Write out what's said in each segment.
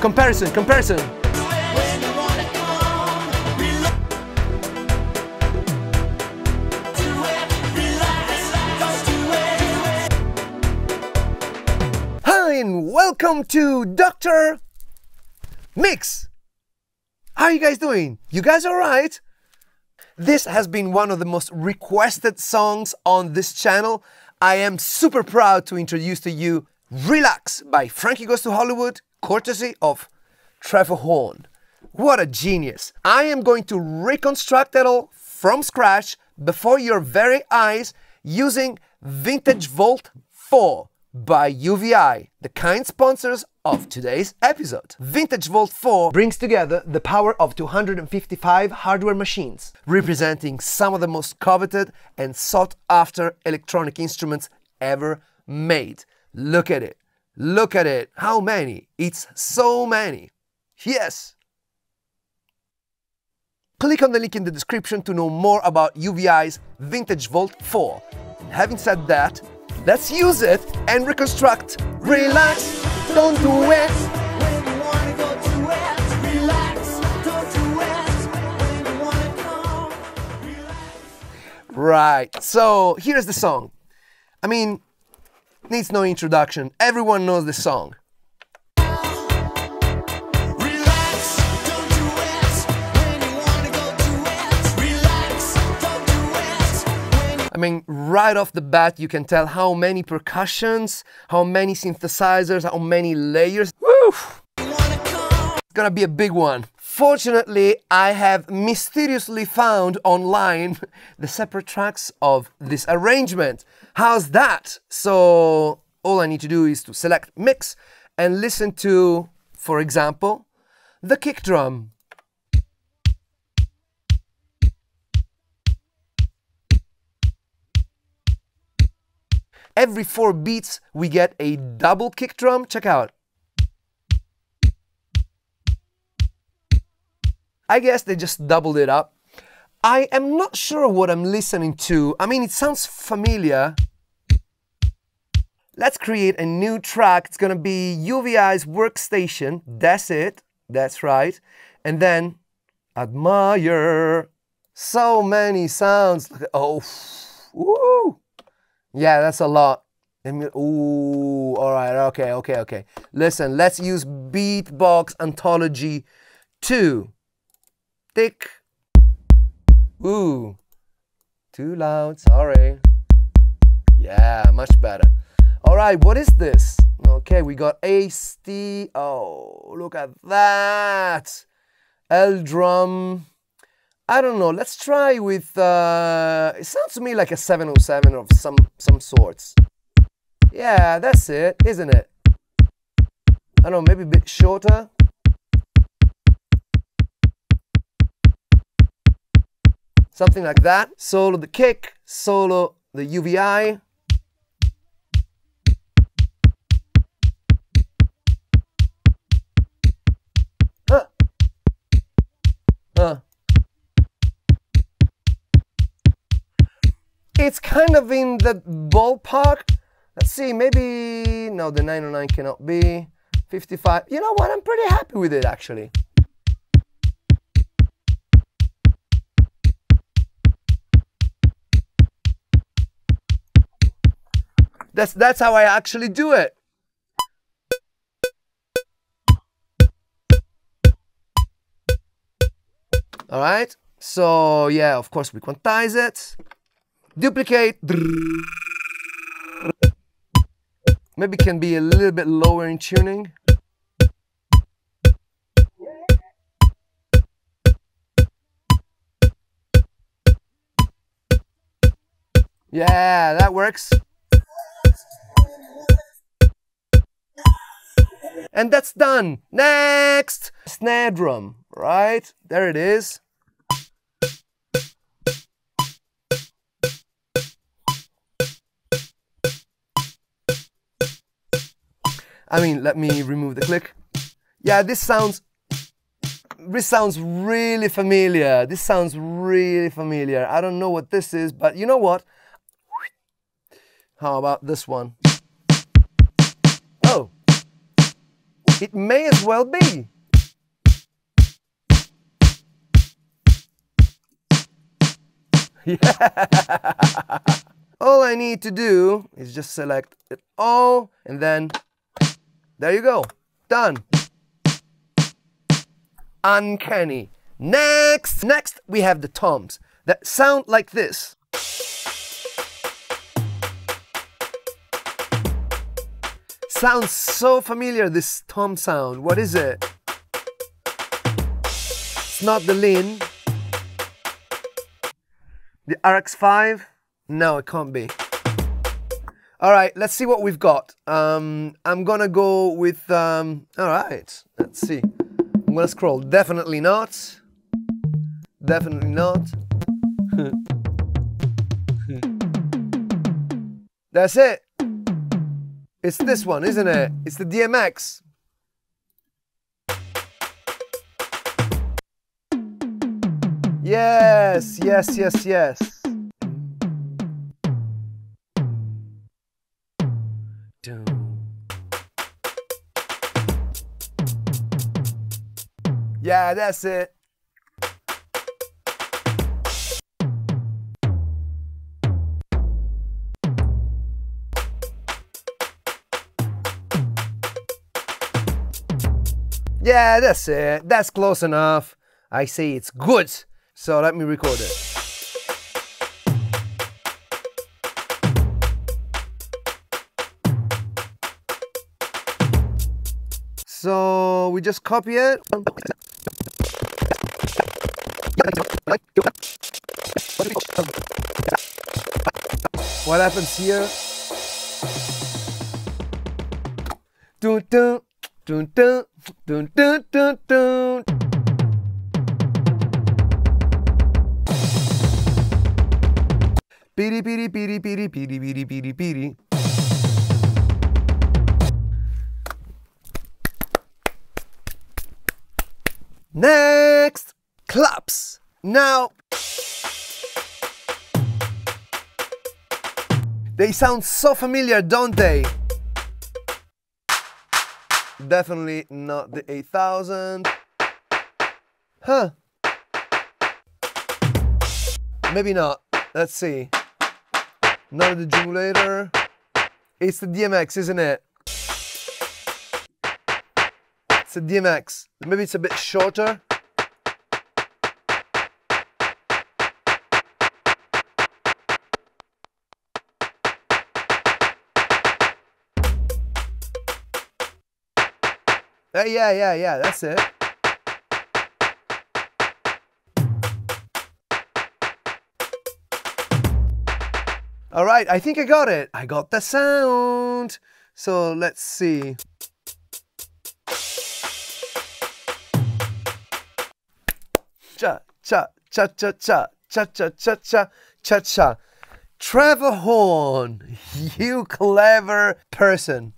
Comparison, comparison. Hi and welcome to Dr. Mix. How are you guys doing? You guys all right? This has been one of the most requested songs on this channel. I am super proud to introduce to you Relax by Frankie Goes to Hollywood, courtesy of Trevor Horn. What a genius. I am going to reconstruct it all from scratch before your very eyes using Vintage Vault 4 by UVI, the kind sponsors of today's episode. Vintage Vault 4 brings together the power of 255 hardware machines, representing some of the most coveted and sought after electronic instruments ever made. Look at it. Look at it. How many? It's so many. Yes. Click on the link in the description to know more about UVI's Vintage Vault 4. And having said that, let's use it and reconstruct. Relax, don't do it. When you wanna go to it, relax, don't do it. When you wanna come, relax. Right, so here's the song. I mean, needs no introduction. Everyone knows the song. I mean, right off the bat, you can tell how many percussions, how many synthesizers, how many layers. Woo! It's gonna be a big one. Fortunately, I have mysteriously found online the separate tracks of this arrangement. How's that? So all I need to do is to select Mix and listen to, for example, the kick drum. Every 4 beats, we get a double kick drum. Check out. I guess they just doubled it up. I am not sure what I'm listening to. I mean, it sounds familiar. Let's create a new track. It's gonna be UVI's Workstation. That's it. That's right. And then Admire. So many sounds. Oh, woo. Yeah, that's a lot. Ooh, all right, okay. Listen, let's use Beatbox Anthology 2. Tick. Ooh, too loud, sorry. Yeah, much better. All right, what is this? Okay, we got AST. Oh, look at that. L drum. I don't know, let's try with, it sounds to me like a 707 of some sorts. Yeah, that's it, isn't it? I don't know, maybe a bit shorter. Something like that. Solo the kick, solo the UVI. It's kind of in the ballpark. Let's see, maybe, no, the 909 cannot be. 55, you know what, I'm pretty happy with it actually. That's how I actually do it. All right, so yeah, of course we quantize it. Duplicate. Maybe can be a little bit lower in tuning. Yeah, that works. And that's done. Next, snare drum, right? There it is. I mean, let me remove the click. Yeah, this sounds really familiar. This sounds really familiar. I don't know what this is, but you know what? How about this one? Oh. It may as well be. Yeah. All I need to do is just select it all, and then there you go. Done. Uncanny. Next we have the toms that sound like this. Sounds so familiar, this tom sound. What is it? It's not the Lin. The RX5? No, it can't be. All right, let's see what we've got. I'm gonna go with, all right, let's see. I'm gonna scroll. Definitely not. Definitely not. That's it. It's this one, isn't it? It's the DMX. Yes, yes, yes, yes. Yeah, that's it. Yeah, that's it. That's close enough. I say it's good. So let me record it. So we just copy it. What happens here? Dun dun dun dun dun dun dun dun. Piri piri piri piri piri piri piri piri. Next, claps. Now, they sound so familiar, don't they? Definitely not the 8000. Huh. Maybe not. Let's see. Not the Jungulator. It's the DMX, isn't it? It's a DMX. Maybe it's a bit shorter. Yeah, that's it. All right, I think I got it. I got the sound. So let's see. Cha cha cha cha cha cha cha cha cha cha cha. Trevor Horn, you clever person.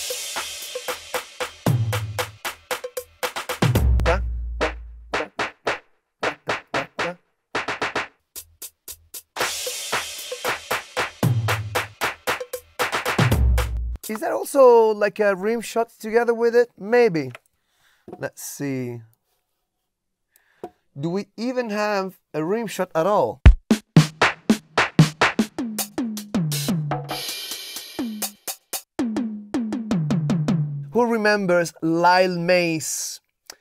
Is that also like a rim shot together with it? Maybe. Let's see. Do we even have a rim shot at all? Who remembers Lyle Mace?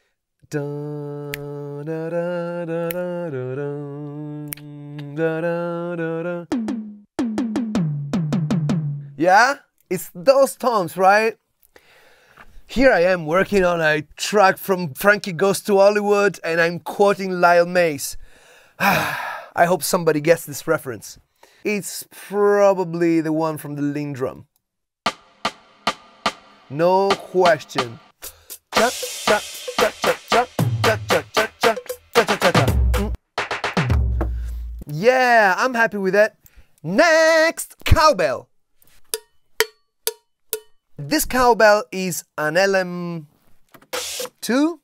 Yeah? It's those tones, right? Here I am working on a track from Frankie Goes to Hollywood and I'm quoting Lyle Mace. I hope somebody gets this reference. It's probably the one from the Lin drum. No question. Cha cha cha cha cha cha cha cha cha cha cha cha. Yeah, I'm happy with that. Next, cowbell. This cowbell is an LM2.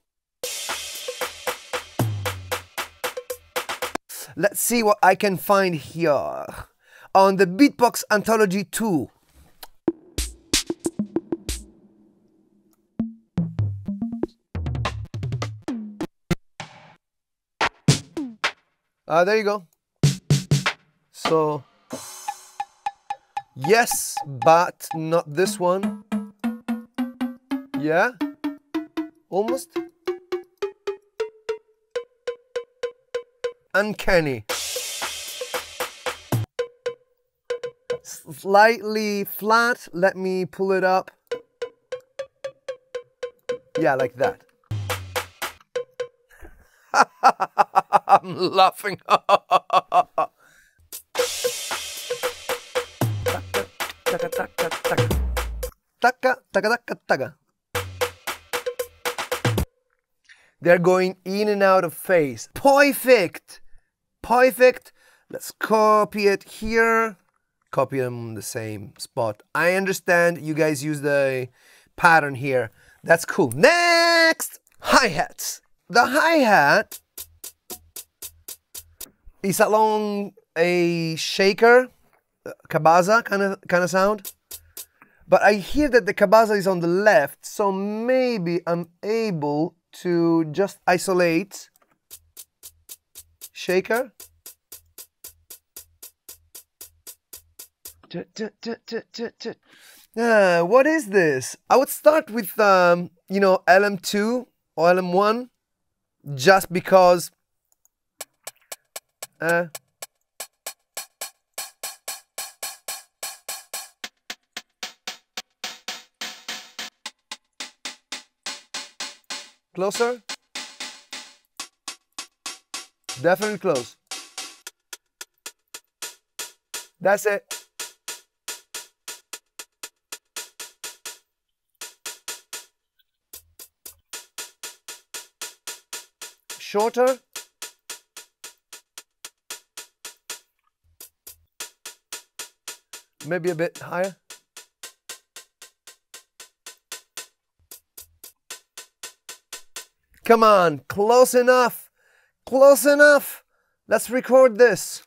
Let's see what I can find here on the Beatbox Anthology 2. There you go. So, yes, but not this one. Yeah, almost. Uncanny. Slightly flat. Let me pull it up. Yeah, like that. I'm laughing. Taka, taka, taka. Taka, taka, taka, taka. They're going in and out of phase. Perfect. Perfect. Let's copy it here. Copy them in the same spot. I understand you guys use the pattern here. That's cool. Next! Hi-hats. The hi-hat is along a shaker, cabaza kind of sound. But I hear that the cabaza is on the left, so maybe I'm able to just isolate shaker. What is this? I would start with, you know, LM2 or LM1, just because. Closer. Definitely close. That's it. Shorter. Maybe a bit higher. Come on, close enough. Close enough. Let's record this.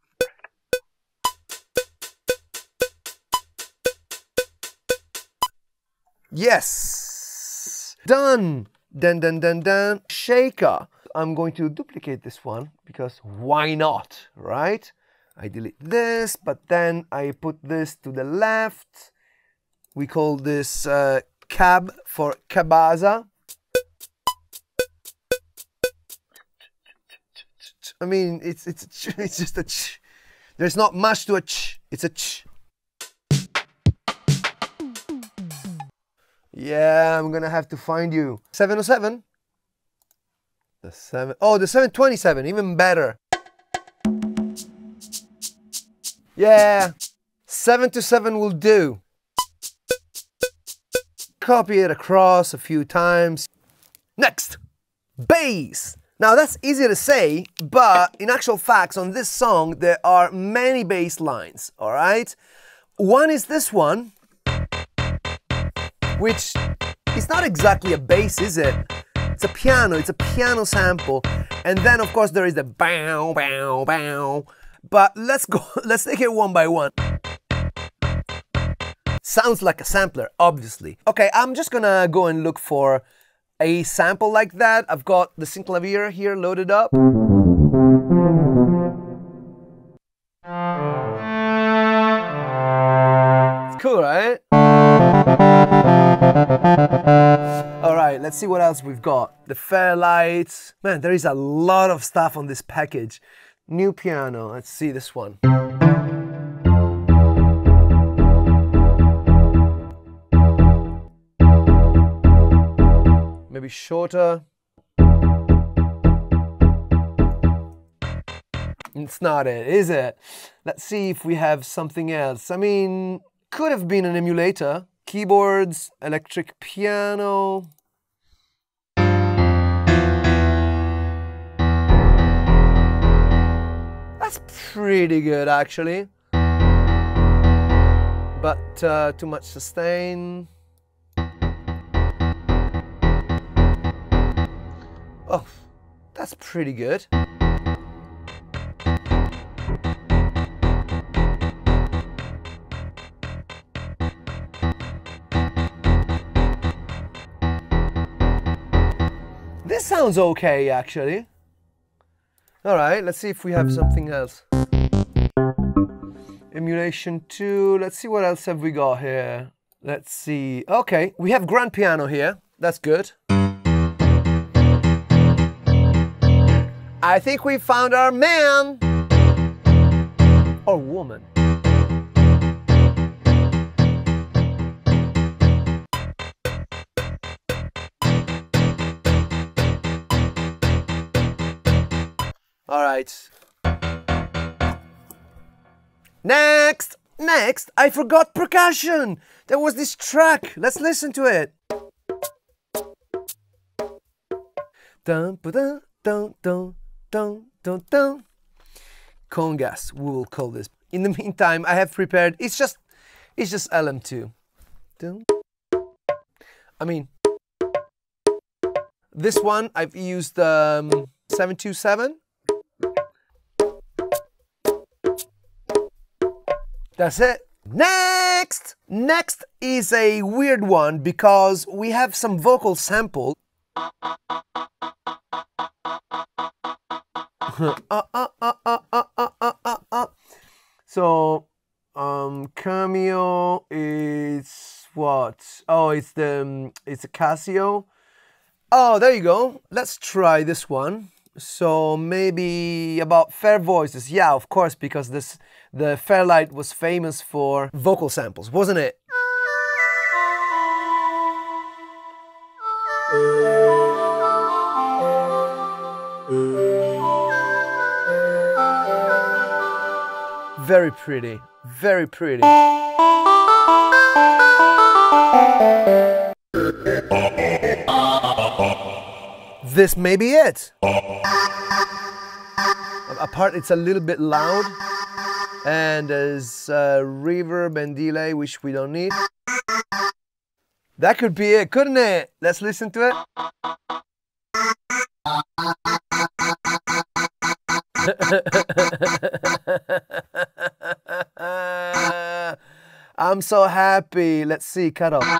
Yes. Done. Dun, dun, dun, dun. Shaker. I'm going to duplicate this one because why not, right? I delete this, but then I put this to the left. We call this cab for cabaza. I mean, it's just a ch. There's not much to a ch. It's a ch. Yeah, I'm gonna have to find you. 707. The 7. Oh, the 727. Even better. Yeah, 7 to 7 will do. Copy it across a few times. Next, bass. Now that's easy to say, but in actual facts on this song there are many bass lines, all right? One is this one, which is not exactly a bass, is it? It's a piano sample. And then of course there is the bow, bow, bow. But let's take it one by one. Sounds like a sampler, obviously. Okay, I'm just gonna go and look for a sample like that. I've got the synclavier here loaded up. It's cool, right? All right, let's see what else we've got. The Fairlight. Man, there is a lot of stuff on this package. New piano, let's see this one. Maybe shorter. It's not it, is it? Let's see if we have something else. I mean, could have been an emulator. Keyboards, electric piano. That's pretty good, actually. But too much sustain. Oh, that's pretty good. This sounds okay, actually. All right, let's see if we have something else. Emulation 2. Let's see what else have we got here. Let's see. Okay, we have grand piano here. That's good. I think we found our man or woman. All right. Next, I forgot percussion. There was this track. Let's listen to it. Dun, dun, dun, dun, dun, dun, dun. Congas, we will call this. In the meantime, I have prepared. It's just LM2. Dun. I mean, this one I've used 727. That's it. Next is a weird one because we have some vocal sample. So, Cameo is what? Oh, it's a Casio. Oh, there you go. Let's try this one. So maybe about Fair Voices. Yeah, of course, because the Fairlight was famous for vocal samples, wasn't it? Very pretty, very pretty. This may be it. Apart, it's a little bit loud, and there's reverb and delay, which we don't need. That could be it, couldn't it? Let's listen to it. I'm so happy. Let's see, cut off.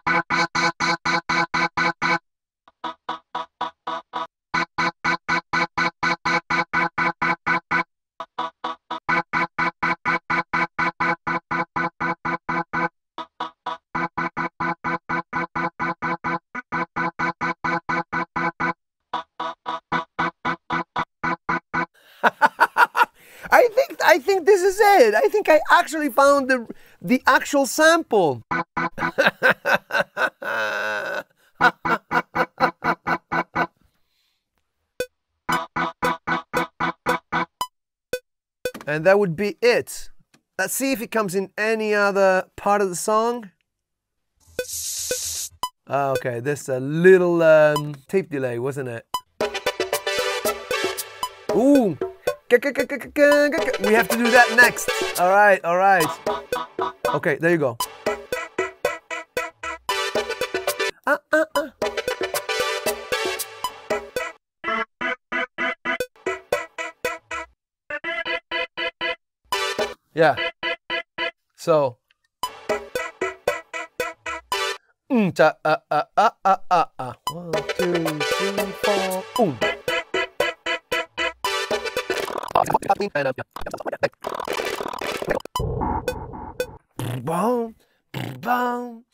I think this is it. I think I actually found the actual sample. And that would be it. Let's see if it comes in any other part of the song. Okay, this a little tape delay, wasn't it? Ooh. We have to do that next. All right. Okay, there you go. Yeah. So. 1, 2, 3, 4. Boom, boom.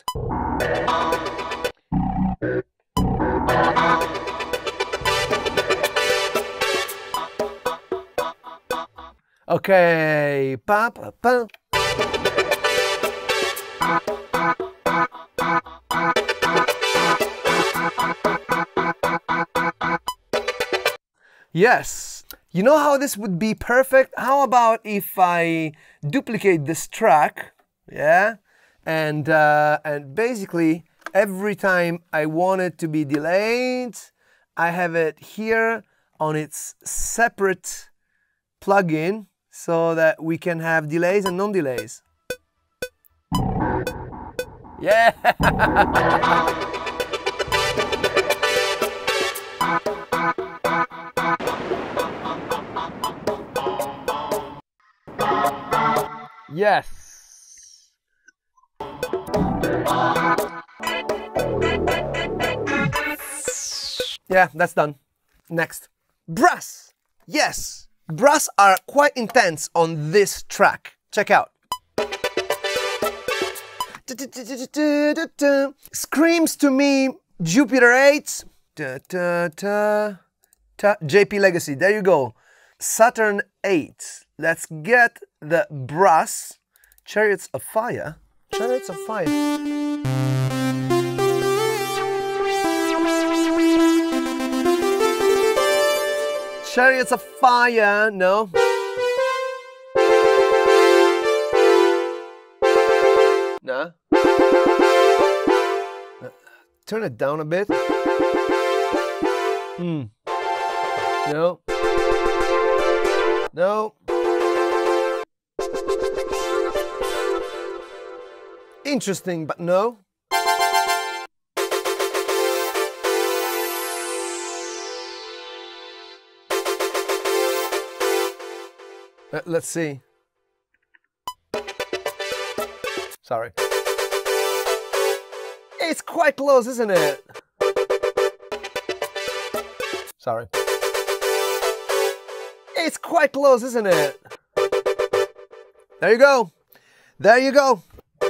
Okay, pa pa pa. Yes. You know how this would be perfect? How about if I duplicate this track, yeah? And basically, every time I want it to be delayed, I have it here on its separate plugin so that we can have delays and non-delays. Yeah! Yes. Yeah, that's done. Next. Brass. Yes. brass are quite intense on this track. Check out. Screams to me Jupiter 8. JP Legacy, there you go. Saturn 8. Let's get the brass. Chariots of Fire. Chariots of Fire. Chariots of Fire, no. No. Turn it down a bit. No. No. Interesting, but no. Let's see. Sorry. It's quite close, isn't it? Sorry. It's quite close, isn't it? There you go. There you go.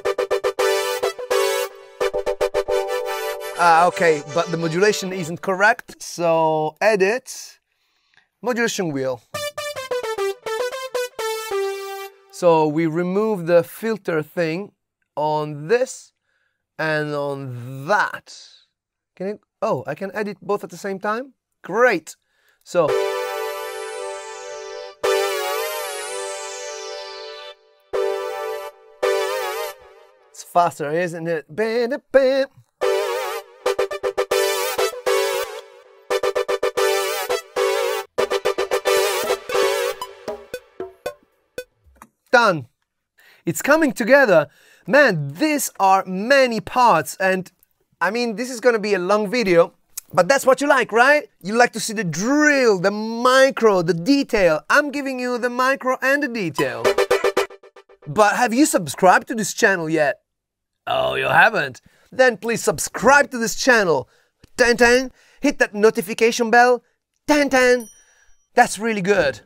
Okay, but the modulation isn't correct, so edit, modulation wheel. So we remove the filter thing on this and on that. Can it? Oh, I can edit both at the same time? Great. So it's faster, isn't it? Done. It's coming together. Man, these are many parts, and I mean, this is gonna be a long video, but that's what you like, right? You like to see the drill, the micro, the detail. I'm giving you the micro and the detail. But have you subscribed to this channel yet? Oh, you haven't? Then please subscribe to this channel. Tan tan. Hit that notification bell. Tan tan. That's really good.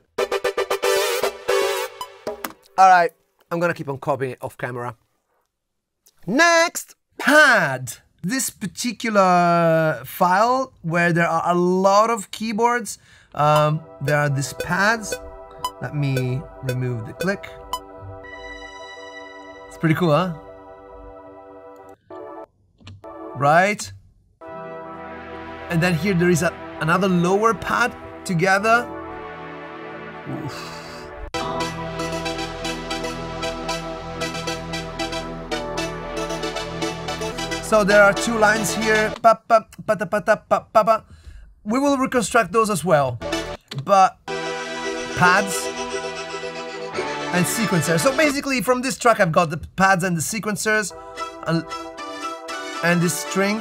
All right, I'm gonna keep on copying it off camera. Next, pad. This particular file where there are a lot of keyboards, there are these pads. Let me remove the click. It's pretty cool, huh? Right? And then here there is another lower pad together. Oof. So there are two lines here. We will reconstruct those as well. But pads and sequencers. So basically from this track I've got the pads and the sequencers and this string.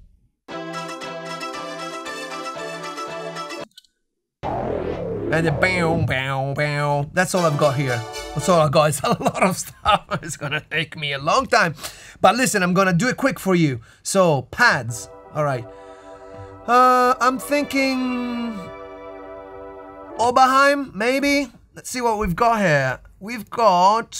And the bam, bam, bam. That's all I've got here. That's all I've got. It's a lot of stuff. It's gonna take me a long time. But listen, I'm gonna do it quick for you. So, pads. All right. I'm thinking Oberheim, maybe? Let's see what we've got here. We've got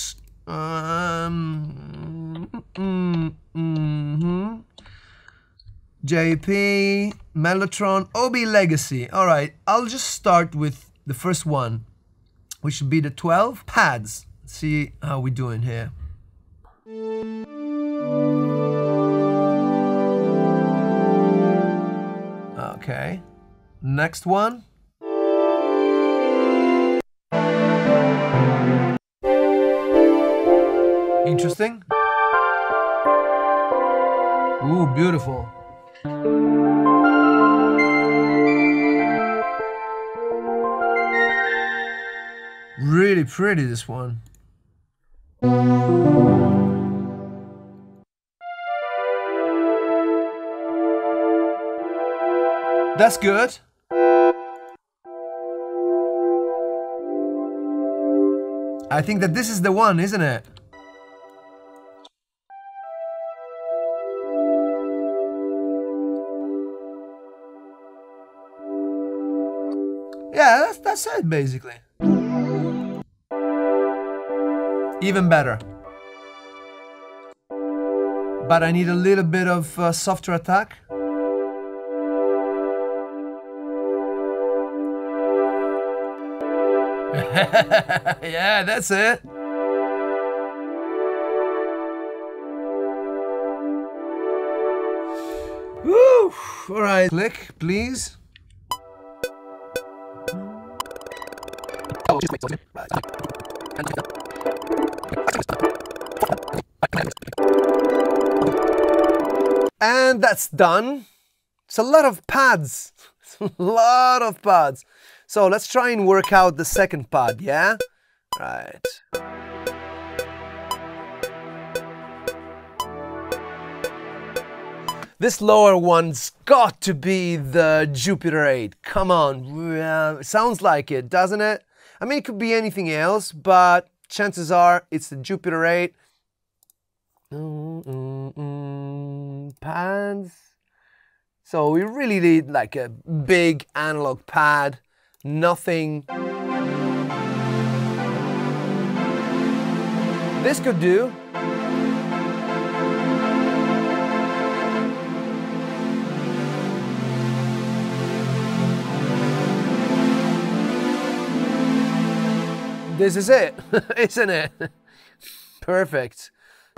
JP, Mellotron, OB Legacy. All right, I'll just start with the first one, which should be the 12 pads. Let's see how we're doing here. Okay, next one. Interesting. Ooh, beautiful. Really pretty, this one. That's good. I think that this is the one, isn't it? yeah, that's it basically. Even better. But I need a little bit of softer attack. Yeah, that's it. Woo! All right, click, please. And that's done. It's a lot of pads. It's a lot of pads. So let's try and work out the second pad, yeah? Right. This lower one's got to be the Jupiter 8. Come on, sounds like it, doesn't it? I mean, it could be anything else, but chances are it's the Jupiter 8. Pads. So we really need like a big analog pad, nothing. This could do. This is it, isn't it? Perfect.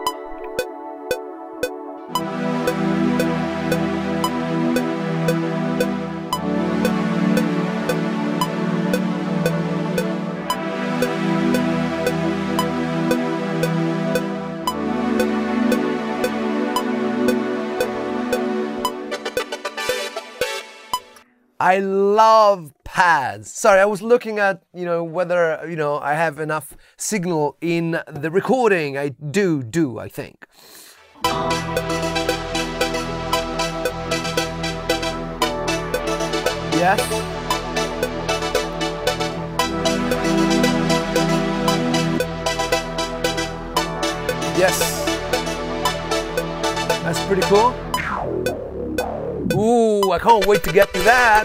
I love pads. Sorry, I was looking at, whether, I have enough signal in the recording. I do, I think. Yes. Yes. That's pretty cool. Ooh, I can't wait to get to that.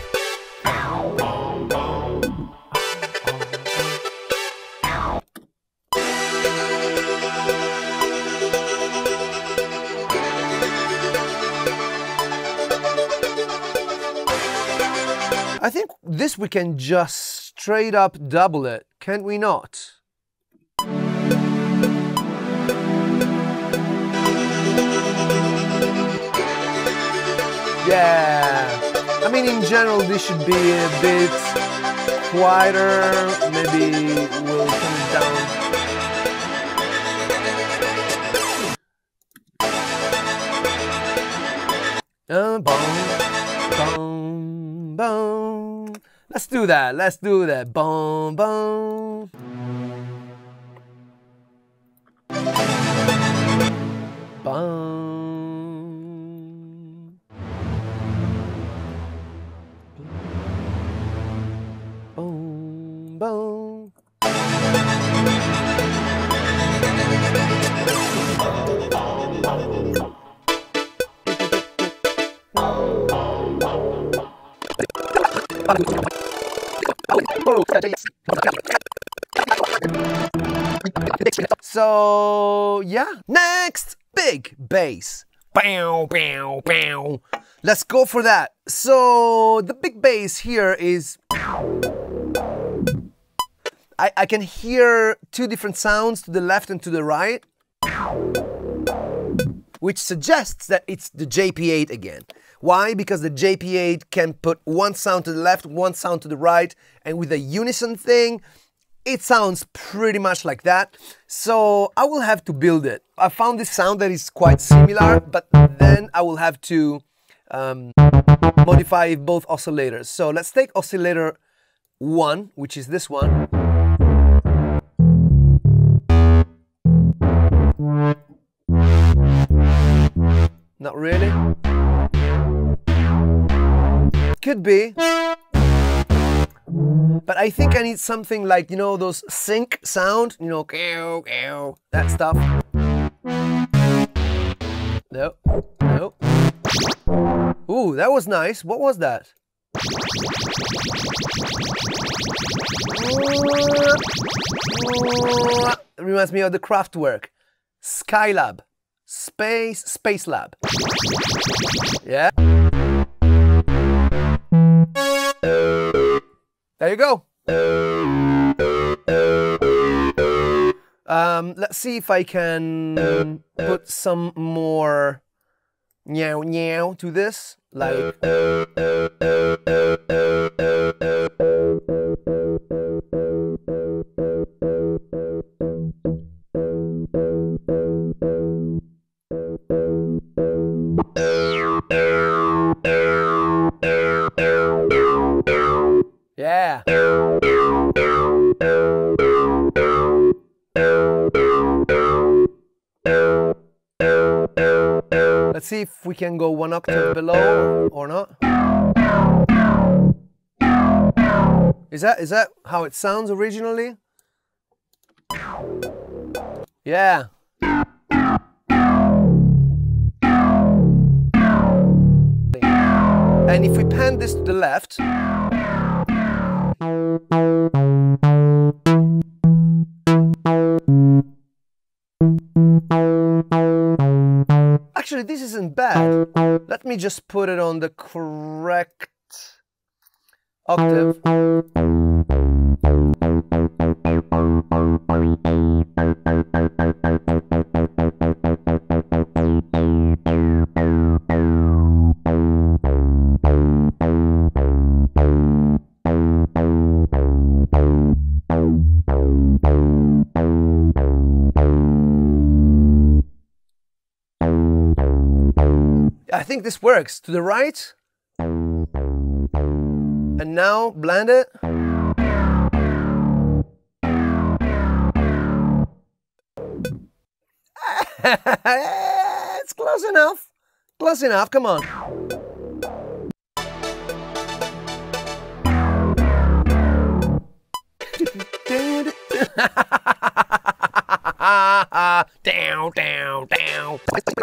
I think this we can just straight up double it, can't we not? Yeah, I mean in general this should be a bit quieter, maybe we'll turn it down. Boom, boom, boom. Let's do that, boom, boom. Boom. Boom. So yeah, next, big bass. Bow, bow, bow. Let's go for that. So the big bass here is, I can hear two different sounds to the left and to the right, which suggests that it's the JP8 again. Why? Because the JP8 can put one sound to the left, one sound to the right, and with a unison thing, it sounds pretty much like that. So I will have to build it. I found this sound that is quite similar, but then I will have to modify both oscillators. So let's take oscillator 1, which is this one. Not really. Could be. But I think I need something like, those sync sound, that stuff. No. Ooh, that was nice. What was that? It reminds me of the Kraftwerk. Skylab. Space Lab. Yeah. There you go. Let's see if I can put some more meow meow to this, like. Yeah. Let's see if we can go one octave below or not. Is that how it sounds originally? Yeah. And if we pan this to the left, actually this isn't bad. Let me just put it on the correct octave. I think this works. To the right. And now blend it. It's close enough. Close enough. Come on. Down, down, down.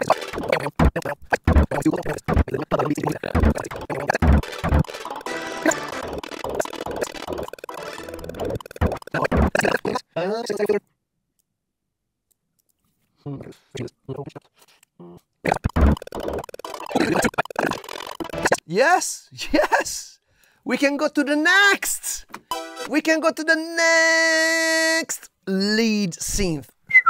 Yes, yes. We can go to the next. We can go to the next lead synth.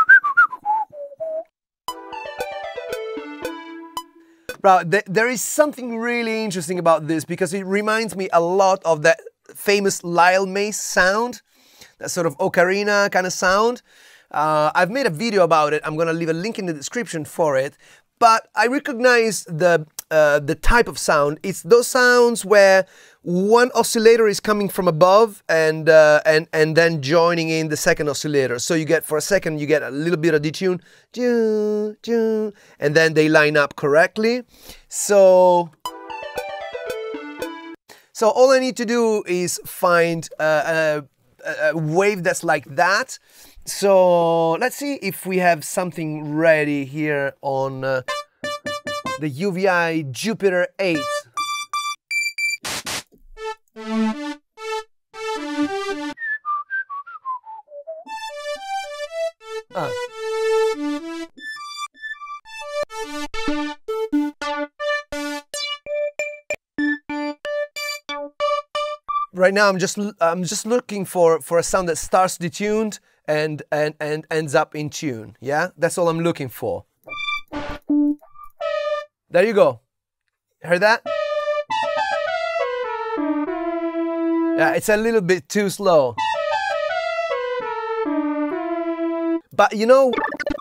Bro, there is something really interesting about this because it reminds me a lot of that famous Lyle Mace sound, that sort of ocarina kind of sound. I've made a video about it. I'm gonna leave a link in the description for it. But I recognize the type of sound. It's those sounds where one oscillator is coming from above and then joining in the second oscillator. So you get, for a second, you get a little bit of detune, and then they line up correctly. So all I need to do is find a wave that's like that. So let's see if we have something ready here on the UVI Jupiter 8. Right now I'm just looking for a sound that starts detuned and ends up in tune. Yeah, that's all I'm looking for. There you go. Heard that? Yeah, it's a little bit too slow. But you know,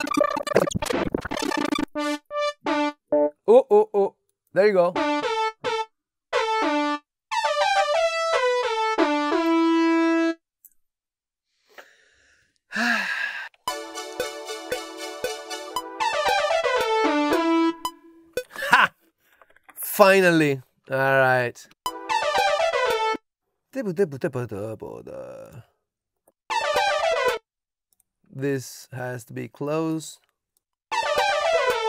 oh, there you go. Finally. All right. This has to be close.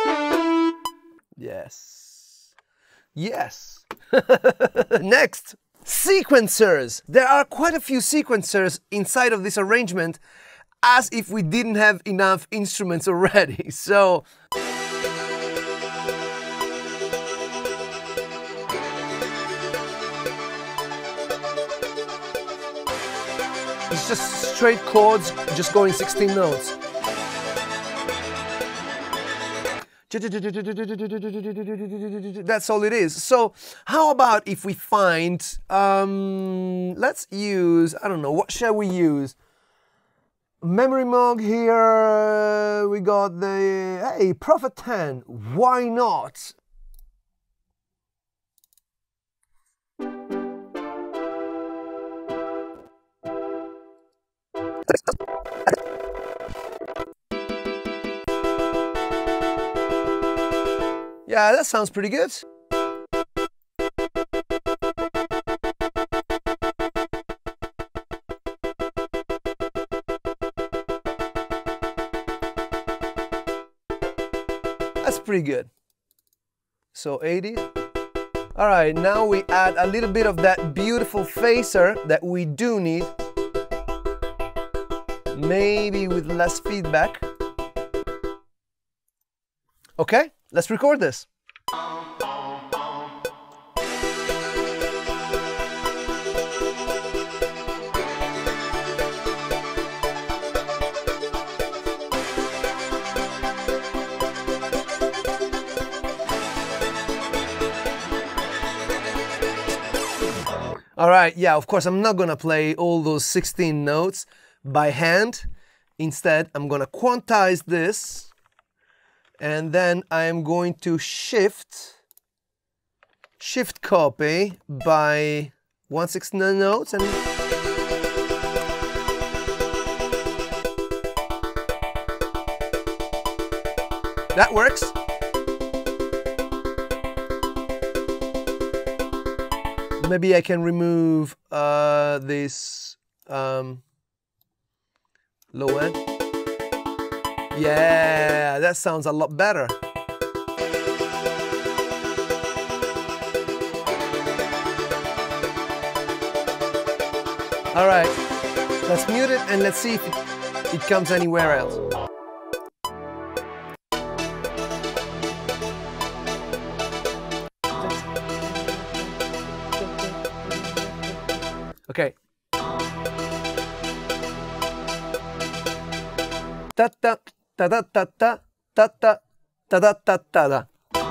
Yes. Yes. Next. Sequencers. There are quite a few sequencers inside of this arrangement, as if we didn't have enough instruments already. So it's just straight chords, just going 16 notes. That's all it is. So how about if we find, let's use, I don't know, what shall we use? Memory Moog here, we got the, hey, Prophet 10, why not? Yeah, that sounds pretty good. That's pretty good. So 80. All right, now we add a little bit of that beautiful phaser that we do need. Maybe with less feedback. Okay, let's record this. All right, yeah, of course, I'm not gonna play all those 16 notes by hand. Instead, I'm gonna quantize this, and then I am going to shift copy by 1/16 notes, and that works. Maybe I can remove this low end. Yeah, that sounds a lot better. All right, let's mute it and let's see if it comes anywhere else. Okay. Ta ta ta ta ta ta ta ta ta ta ta ta.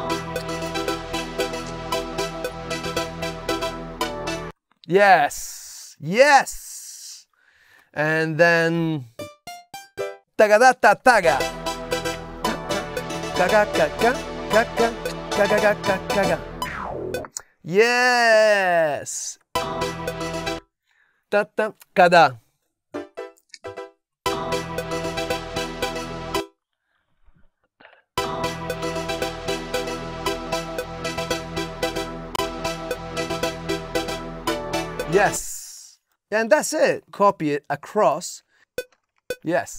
Yes, yes. And then taga da ta taga. Kaga kaga kaga kaga kaga kaga. Yes. Ta ta kada. Yes. And that's it. Copy it across. Yes.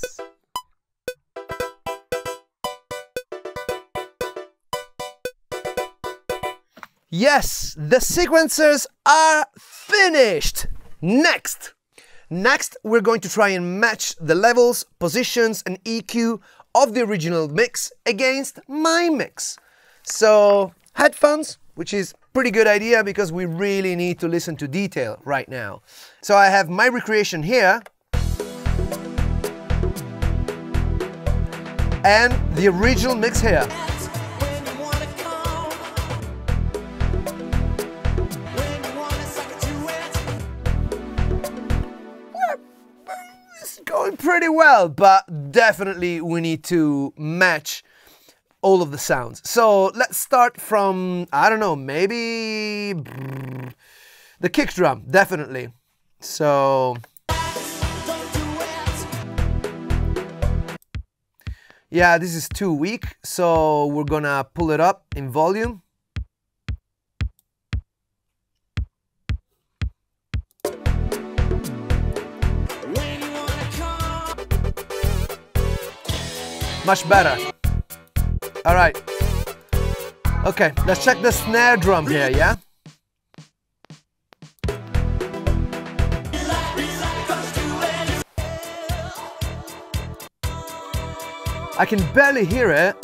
Yes, the sequencers are finished. Next, we're going to try and match the levels, positions, and EQ of the original mix against my mix. So, headphones, which is pretty good idea because we really need to listen to detail right now. So I have my recreation here, and the original mix here. Going pretty well, but definitely we need to match all of the sounds. So let's start from, I don't know, maybe the kick drum, definitely. So yeah, this is too weak, so we're gonna pull it up in volume. Much better. All right. Okay, let's check the snare drum here, yeah? I can barely hear it.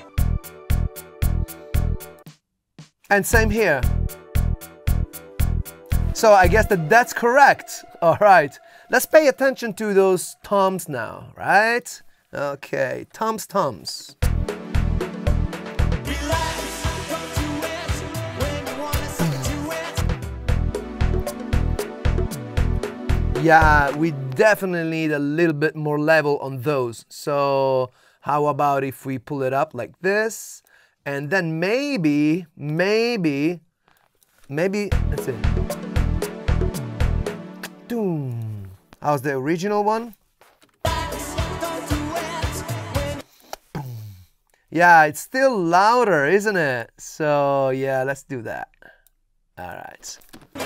And same here. So I guess that's correct. All right, let's pay attention to those toms now, right? Okay, toms. Yeah, we definitely need a little bit more level on those. So how about if we pull it up like this, and then maybe, let's see. Doom. How's the original one? Yeah, it's still louder, isn't it? So yeah, let's do that. All right.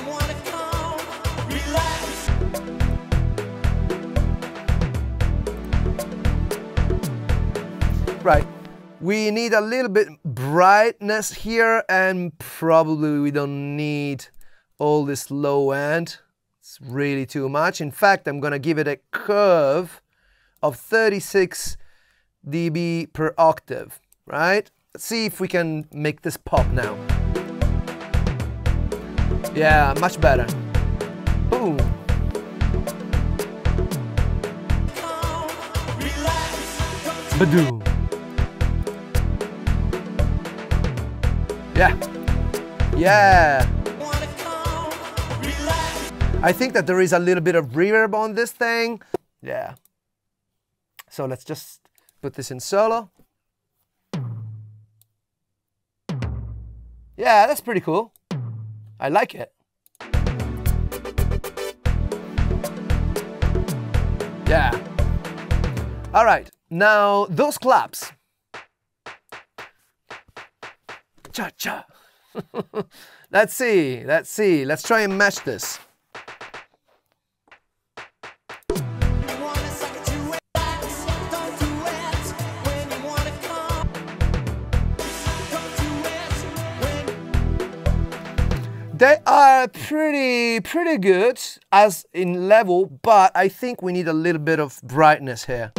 Right, we need a little bit brightness here, and probably we don't need all this low end. It's really too much. In fact, I'm gonna give it a curve of 36 dB per octave, right? Let's see if we can make this pop now. Yeah, much better. Boom. Badoom. Yeah. I think that there is a little bit of reverb on this thing. Yeah. So let's just put this in solo. Yeah, that's pretty cool. I like it. Yeah. All right, now those claps. Cha-cha. Let's see. Let's try and match this. They are pretty good as in level, but I think we need a little bit of brightness here.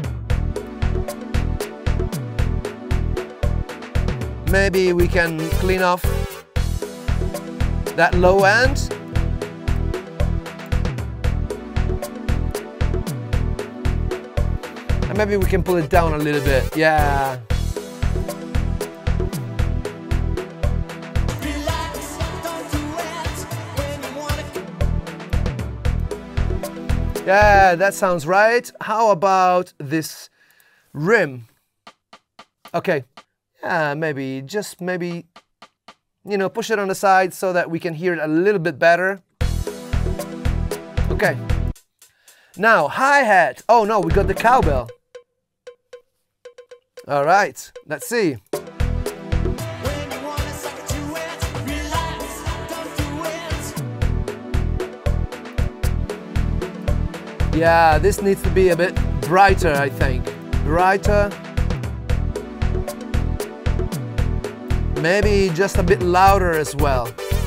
Maybe we can clean off that low end. And maybe we can pull it down a little bit. Yeah. Yeah, that sounds right. How about this rim? Okay. Yeah, maybe, just maybe, you know, push it on the side so that we can hear it a little bit better. Okay. Now, hi-hat. Oh no, we got the cowbell. All right, let's see. Yeah, this needs to be a bit brighter, I think. Brighter. Maybe just a bit louder as well.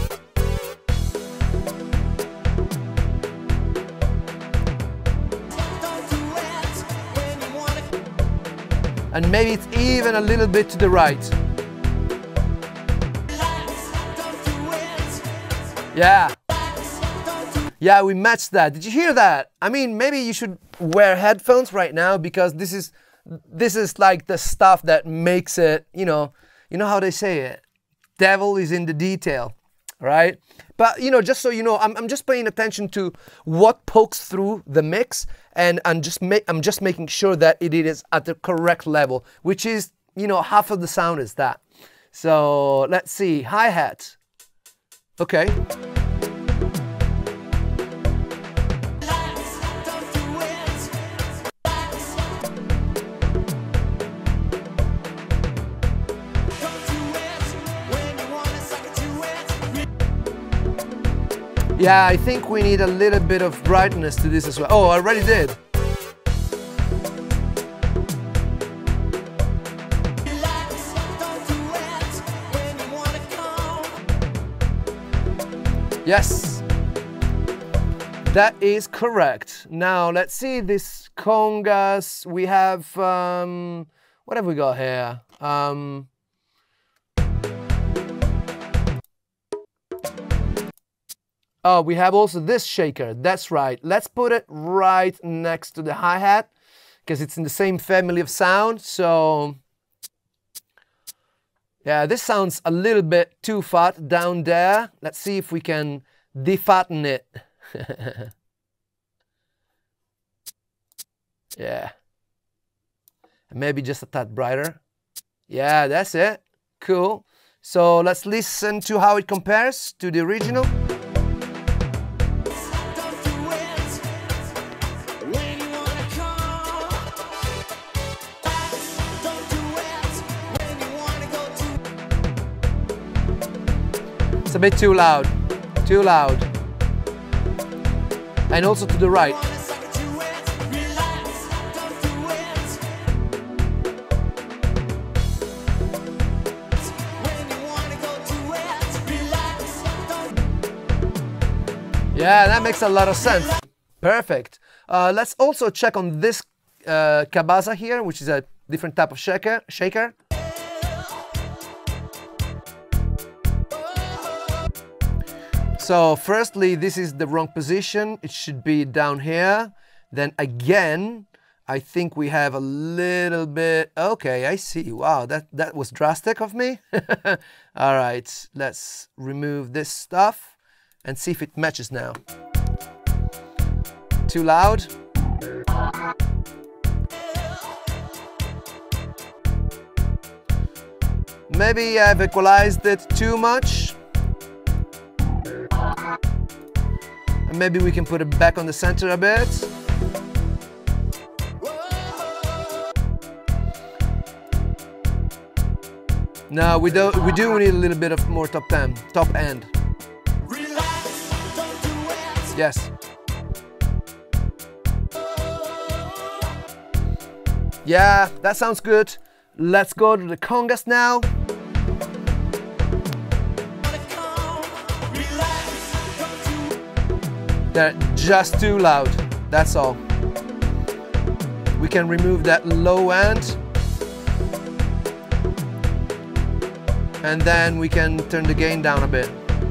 And maybe it's even a little bit to the right. Yeah. Yeah, we matched that. Did you hear that? I mean, maybe you should wear headphones right now, because this is like the stuff that makes it, you know how they say it, devil is in the detail, right? But you know, just so you know, I'm just paying attention to what pokes through the mix, and I'm just making sure that it is at the correct level, which is, you know, half of the sound is that. So let's see, hi-hat. Okay. Yeah, I think we need a little bit of brightness to this as well. Oh, I already did. Yes, that is correct. Now let's see this congas. We have What have we got here? Oh, we have also this shaker. That's right. Let's put it right next to the hi-hat because it's in the same family of sound. So yeah, this sounds a little bit too fat down there. Let's see if we can defatten it. Yeah. Maybe just a tad brighter. Yeah, that's it. Cool. So let's listen to how it compares to the original. It's a bit too loud. Too loud. And also to the right. Yeah, that makes a lot of sense. Perfect. Let's also check on this Cabaza here, which is a different type of shaker. So firstly, this is the wrong position. It should be down here. Then again, I think we have a little bit. Okay, I see. Wow, that was drastic of me. All right, let's remove this stuff and see if it matches now. Too loud. Maybe I've equalized it too much. And maybe we can put it back on the center a bit. No, we do need a little bit of more top end. Yes. Yeah, that sounds good. Let's go to the congas now. They're just too loud, that's all. We can remove that low end. And then we can turn the gain down a bit.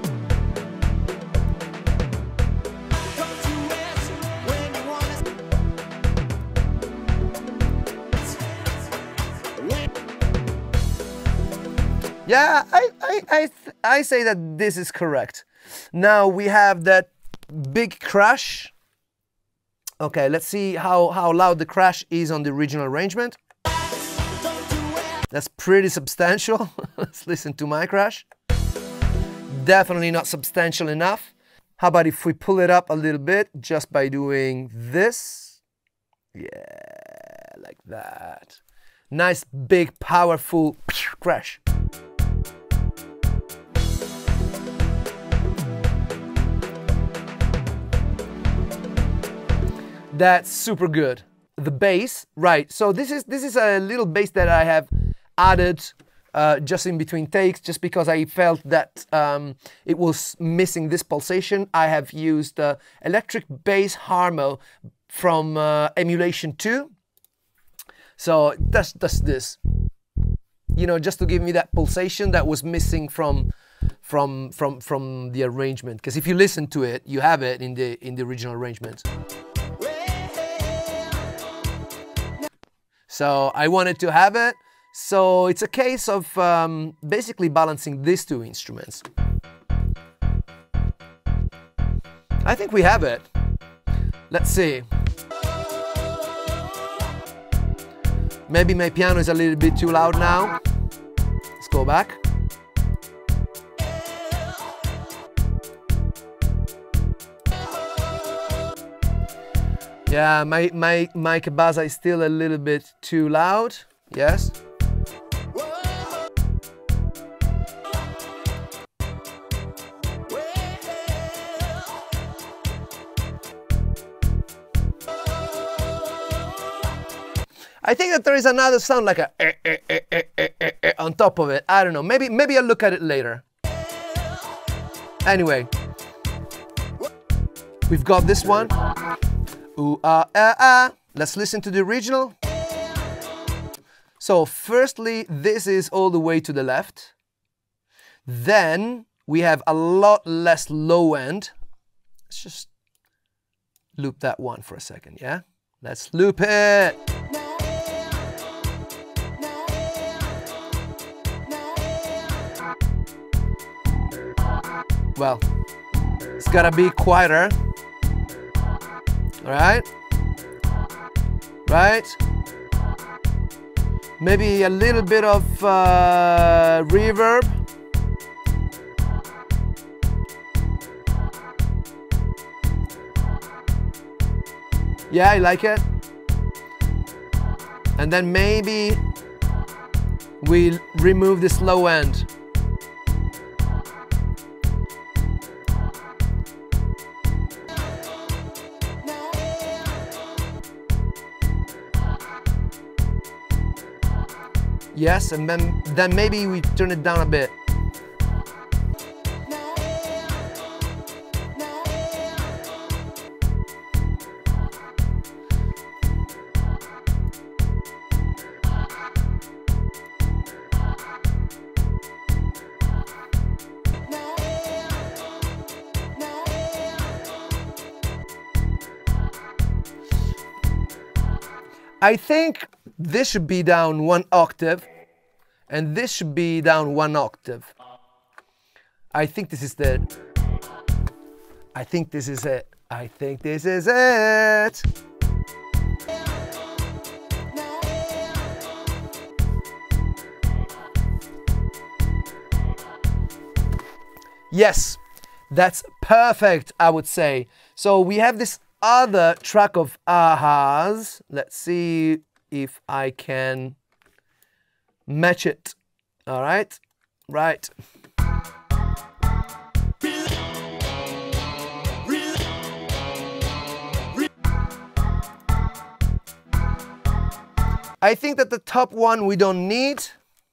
Yeah, I say that this is correct. Now we have that big crash. Okay, let's see how loud the crash is on the original arrangement. That's pretty substantial. Let's listen to my crash. Definitely not substantial enough. How about if we pull it up a little bit just by doing this? Yeah, like that. Nice, big, powerful crash. That's super good. The bass, right? So this is a little bass that I have added just in between takes, just because I felt that it was missing this pulsation. I have used electric bass Harmo from Emulation 2. So that's this, you know, just to give me that pulsation that was missing from the arrangement. Because if you listen to it, you have it in the original arrangement. So I wanted to have it. So it's a case of basically balancing these two instruments. I think we have it. Let's see. Maybe my piano is a little bit too loud now. Let's go back. Yeah, my Cabaza is still a little bit too loud. Yes. I think that there is another sound like a on top of it. I don't know. Maybe I'll look at it later. Anyway, we've got this one. Ooh, ah, ah, ah. Let's listen to the original. So firstly, this is all the way to the left. Then we have a lot less low end. Let's just loop that one for a second, yeah? Let's loop it. Well, it's gotta be quieter. All right? Right? Maybe a little bit of reverb. Yeah, I like it. And then maybe we'll remove this low end. Yes, and then maybe we turn it down a bit. I think this should be down 1 octave, and this should be down 1 octave. I think this is it. I think this is it. I think this is it. Yes, that's perfect, I would say. So we have this other track of ahas. Let's see if I can match it. All right, right. I think that the top one we don't need.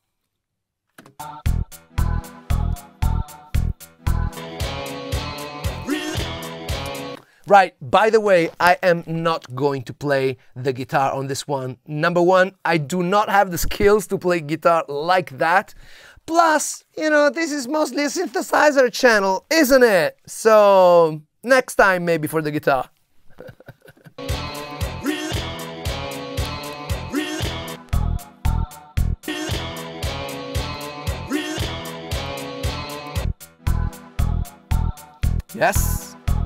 Right, by the way, I am not going to play the guitar on this one. Number one, I do not have the skills to play guitar like that. Plus, you know, this is mostly a synthesizer channel, isn't it? So, next time maybe for the guitar. Yes.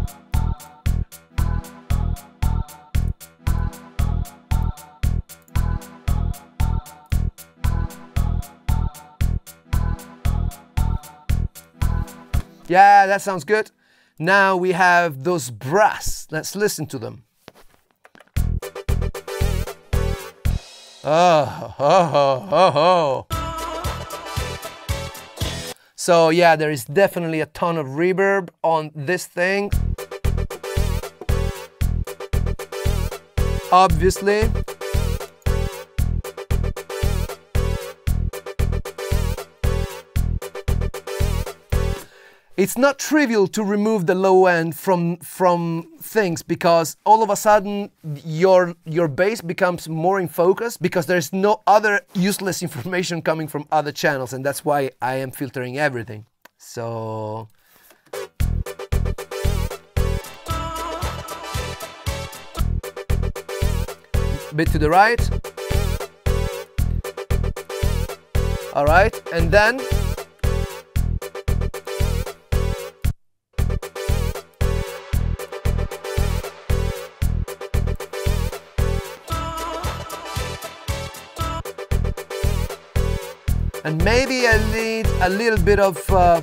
Yeah, that sounds good. Now we have those brass. Let's listen to them. Oh. So yeah, there is definitely a ton of reverb on this thing. Obviously. It's not trivial to remove the low end from things, because all of a sudden your bass becomes more in focus, because there's no other useless information coming from other channels, and that's why I am filtering everything. So bit to the right. All right, and then maybe I need a little bit of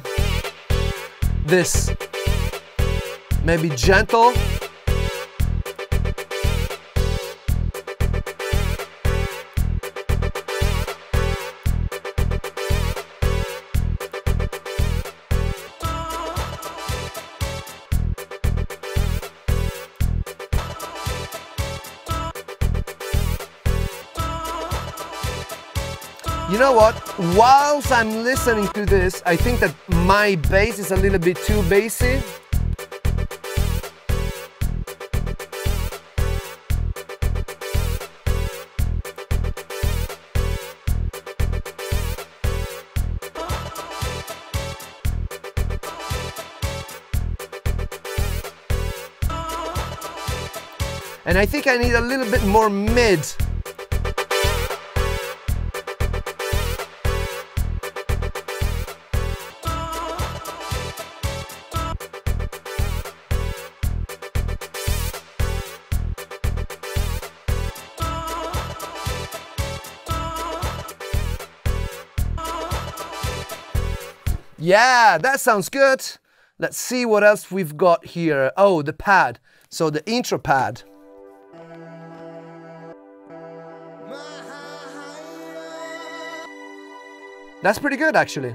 this, maybe gentle. You know what? Whilst I'm listening to this, I think that my bass is a little bit too bassy. And I think I need a little bit more mid. Yeah, that sounds good. Let's see what else we've got here. Oh, the pad. So the intro pad. That's pretty good, actually.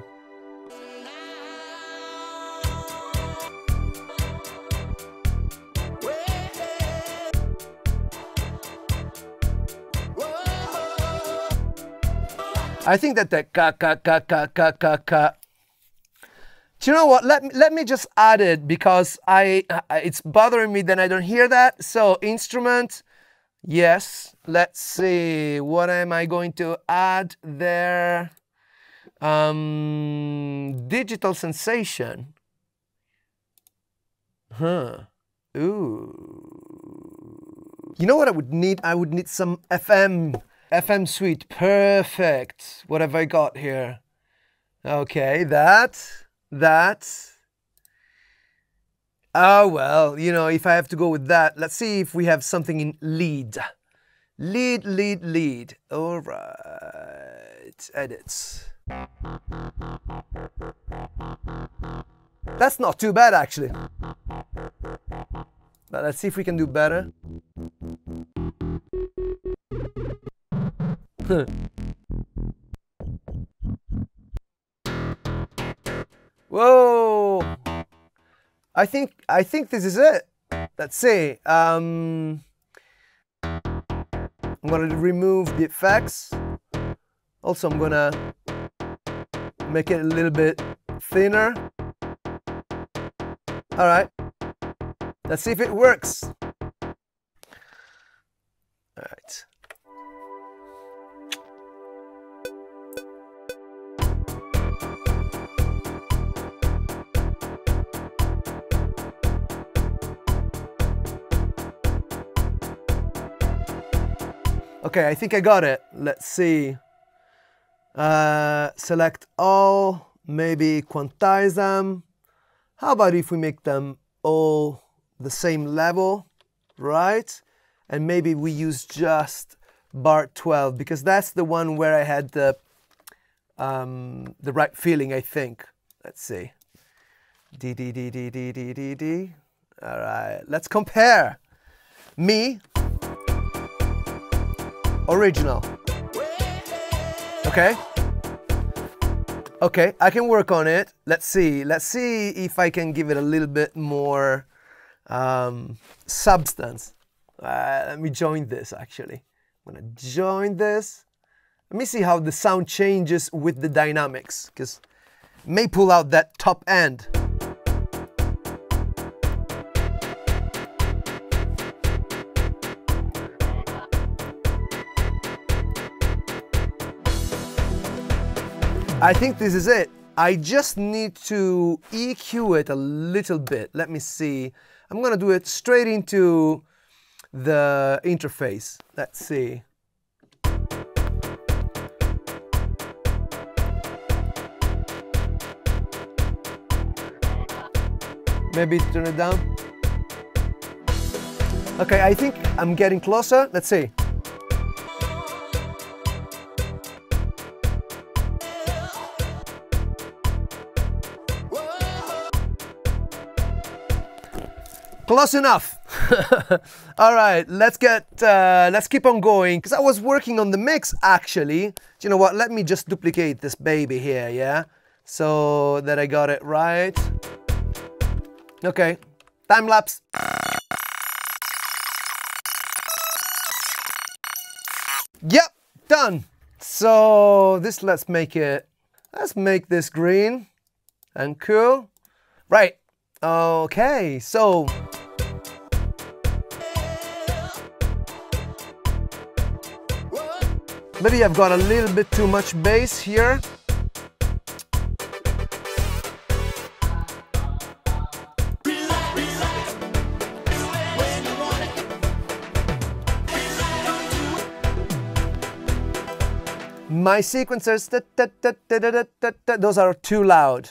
I think that the ka. Do you know what? Let me just add it because it's bothering me that I don't hear that. So instrument, yes. Let's see. What am I going to add there? Digital sensation. Huh. Ooh. You know what I would need? I would need some FM suite. Perfect. What have I got here? Okay, that. Oh, well, you know, if I have to go with that, let's see if we have something in lead. Lead. All right, edits. That's not too bad, actually. But let's see if we can do better. Whoa! I think this is it. Let's see. I'm gonna remove the effects. Also, I'm gonna make it a little bit thinner. All right. Let's see if it works. All right. Okay, I think I got it. Let's see. Select all, maybe quantize them. How about if we make them all the same level, right? And maybe we use just bar 12 because that's the one where I had the right feeling, I think. Let's see. D. All right, let's compare. Me. Original. Okay, I can work on it. Let's see if I can give it a little bit more substance. Let me join this, actually. I'm gonna join this. Let me see how the sound changes with the dynamics, because it may pull out that top end. I think this is it. I just need to EQ it a little bit. Let me see. I'm gonna do it straight into the interface. Let's see. Maybe turn it down. Okay, I think I'm getting closer. Let's see. Close enough. All right, let's keep on going, because I was working on the mix, actually. Do you know what? Let me just duplicate this baby here, yeah? So that I got it right. Okay, time lapse. Yep, done. So let's make this green and cool. Right, okay, so maybe I've got a little bit too much bass here. my sequencers, those are too loud.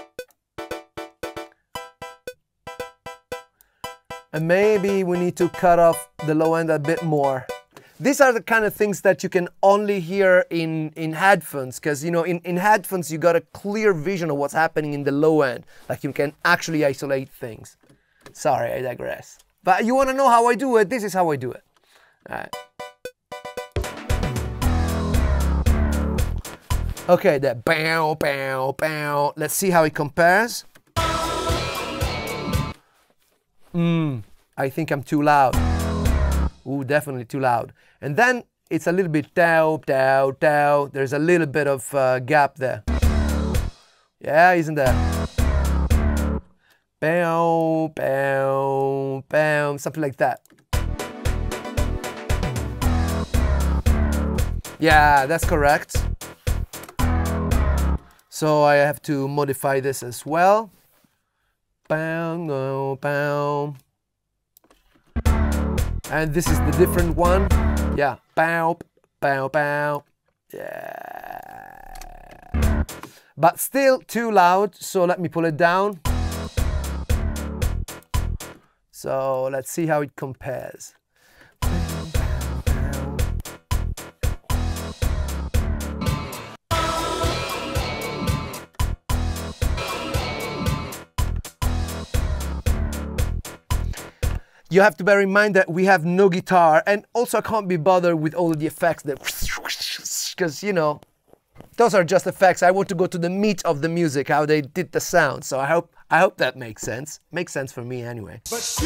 And maybe we need to cut off the low end a bit more. These are the kind of things that you can only hear in headphones, because you know, in headphones you got a clear vision of what's happening in the low end. Like you can actually isolate things. Sorry, I digress. But you want to know how I do it? This is how I do it. All right. Okay, that bow, bow, bow. Let's see how it compares. I think I'm too loud. Ooh, definitely too loud. And then it's a little bit down, down, down. There's a little bit of gap there. Yeah, isn't there? Bow, bow, bow, something like that. Yeah, that's correct. So I have to modify this as well. Bow, no, bow. And this is the different one. Yeah, bow, bow, bow. Yeah. But still too loud, so let me pull it down. So let's see how it compares. You have to bear in mind that we have no guitar, and also I can't be bothered with all of the effects that, because you know, those are just effects. I want to go to the meat of the music, how they did the sound. So I hope that makes sense. Makes sense for me anyway.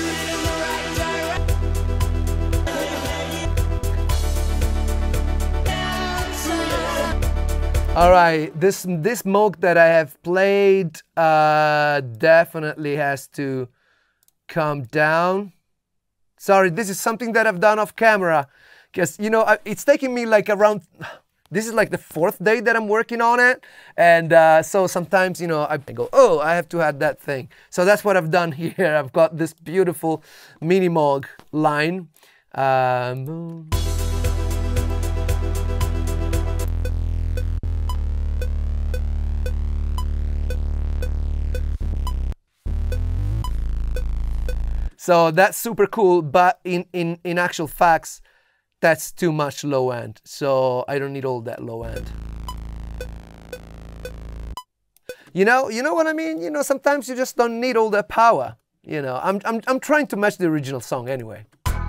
All right, this Moog that I have played definitely has to come down. Sorry, this is something that I've done off camera, because you know it's taking me like around. This is like the 4th day that I'm working on it, and so sometimes you know I go, oh, I have to add that thing. So that's what I've done here. I've got this beautiful mini Moog line. So that's super cool, but in actual facts, that's too much low end. So I don't need all that low end. You know what I mean? You know, sometimes you just don't need all that power. You know, I'm trying to match the original song anyway.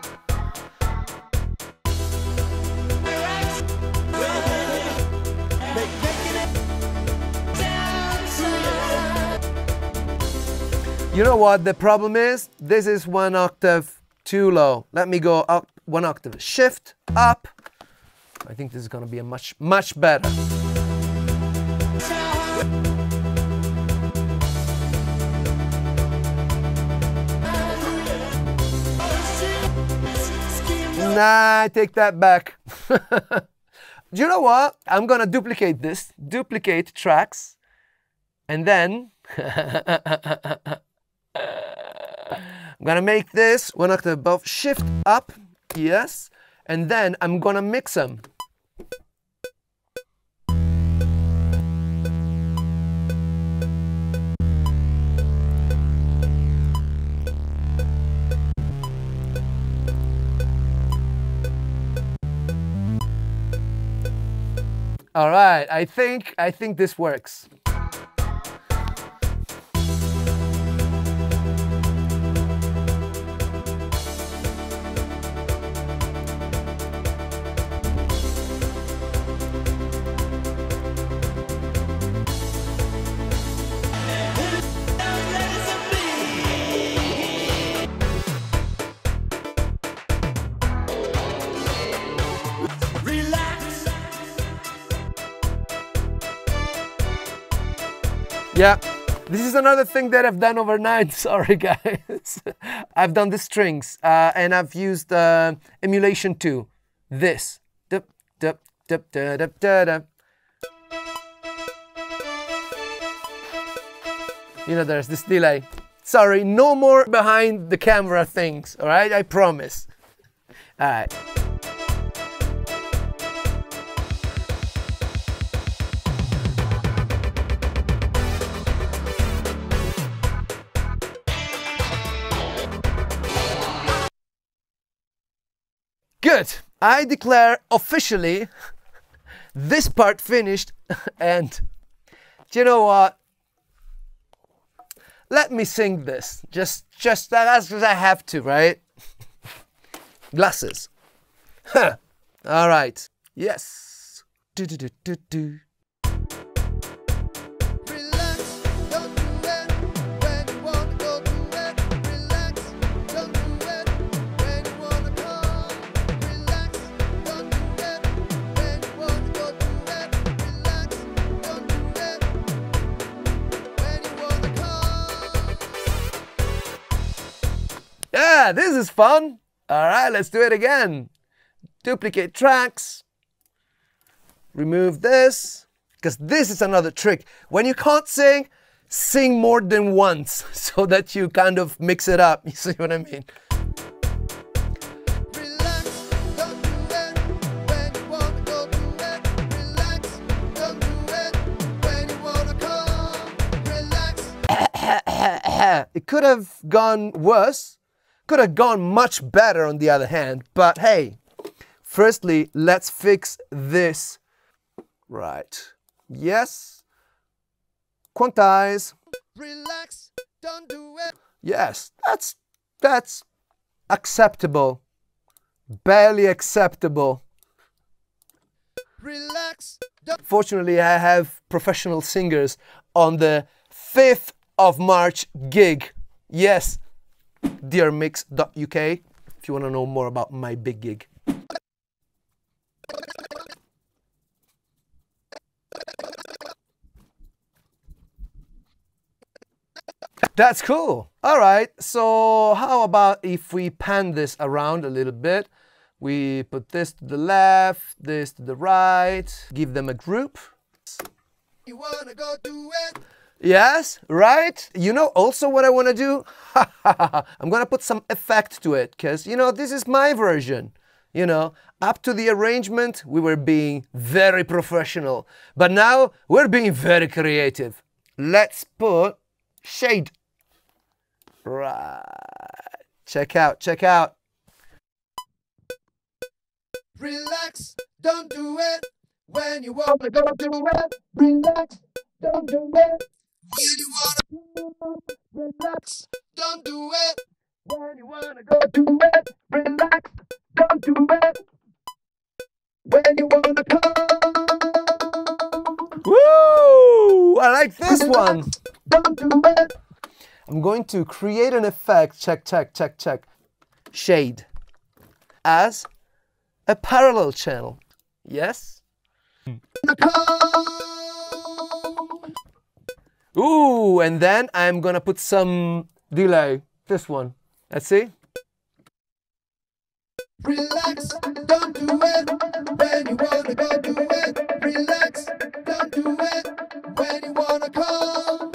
You know what the problem is? This is 1 octave too low. Let me go up 1 octave. Shift up. I think this is gonna be a much better. Nah, I take that back. Do you know what? I'm gonna duplicate this. Duplicate tracks. And then I'm gonna make this 1 octave above, shift up, yes, and then I'm gonna mix them. All right, I think this works. Yeah, this is another thing that I've done overnight. Sorry, guys. I've done the strings and I've used emulation 2. This. Dup, dup, dup, dup, dup, dup, dup. You know, there's this delay. Sorry, no more behind the camera things, all right? I promise. All right. I declare officially this part finished. And you know what? Let me sing this. Just that's because I have to, right? Glasses. Huh. All right. Yes. Do do do do do. Yeah, this is fun. All right, let's do it again. Duplicate tracks. Remove this, because this is another trick. When you can't sing, sing more than once so that you kind of mix it up. You see what I mean? It could have gone worse. Could have gone much better on the other hand, but hey, firstly, let's fix this. Right. Yes. Quantize. Relax, don't do it. Yes, that's acceptable. Barely acceptable. Relax. Fortunately, I have professional singers on the 5th of March gig. Yes. dearmix.uk if you want to know more about my big gig. That's cool. All right, so how about if we pan this around a little bit? We put this to the left, this to the right, give them a group. You wanna go do it? Yes, right? You know also what I want to do? I'm going to put some effect to it because, you know, this is my version. You know, up to the arrangement, we were being very professional. But now we're being very creative. Let's put shade. Right. Check out, check out. Relax, don't do it. When you want to go do it. Relax, don't do it. When you wanna relax, don't do it. When you wanna go do it, relax, don't do it. When you wanna come. Woo! I like this one. Don't do it. I'm going to create an effect. Check, check, check, check. Shade as a parallel channel. Yes. Ooh, and then I'm gonna put some delay. This one. Let's see. Relax, don't do it. When you wanna go do it. Relax, don't do it. When you wanna call.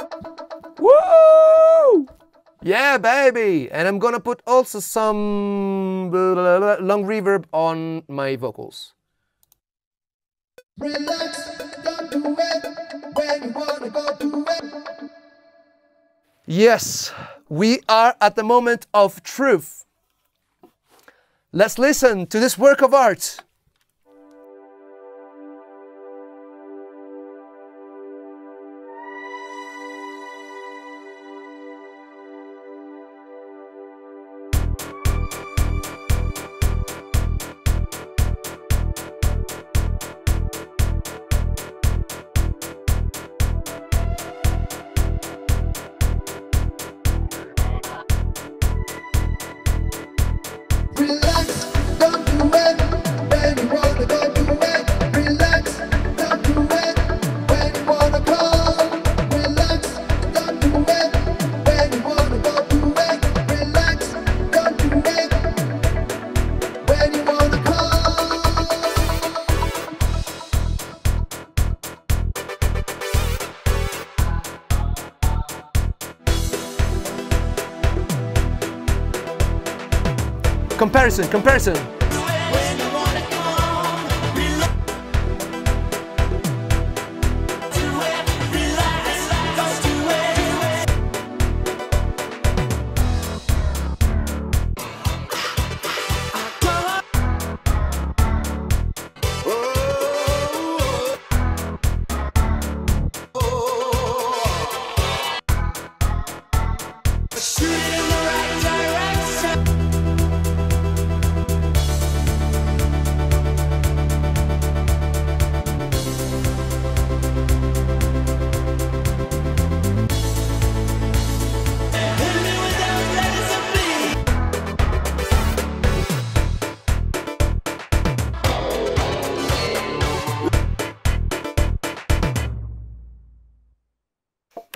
Woo! Yeah, baby. And I'm gonna put also some long reverb on my vocals. Relax, don't do it. When you wanna go do it. Yes, we are at the moment of truth. Let's listen to this work of art. Comparison.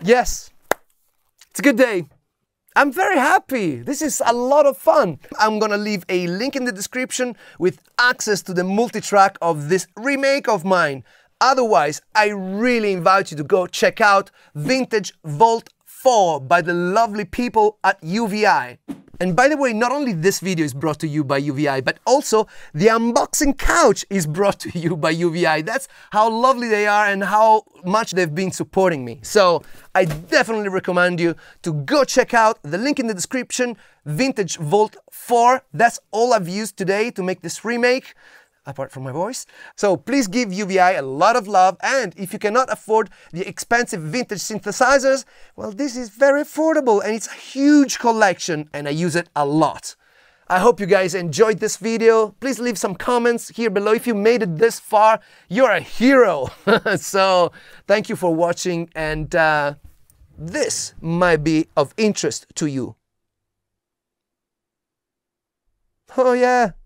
Yes, it's a good day. I'm very happy. This is a lot of fun. I'm gonna leave a link in the description with access to the multi-track of this remake of mine. Otherwise, I really invite you to go check out Vintage Vault 4 by the lovely people at UVI. And by the way, not only this video is brought to you by UVI, but also the unboxing couch is brought to you by UVI. That's how lovely they are and how much they've been supporting me. So I definitely recommend you to go check out the link in the description, Vintage Vault 4. That's all I've used today to make this remake, apart from my voice. So please give UVI a lot of love, and if you cannot afford the expensive vintage synthesizers, well, this is very affordable and it's a huge collection and I use it a lot. I hope you guys enjoyed this video. Please leave some comments here below. If you made it this far, you're a hero. So thank you for watching, and this might be of interest to you. Oh yeah.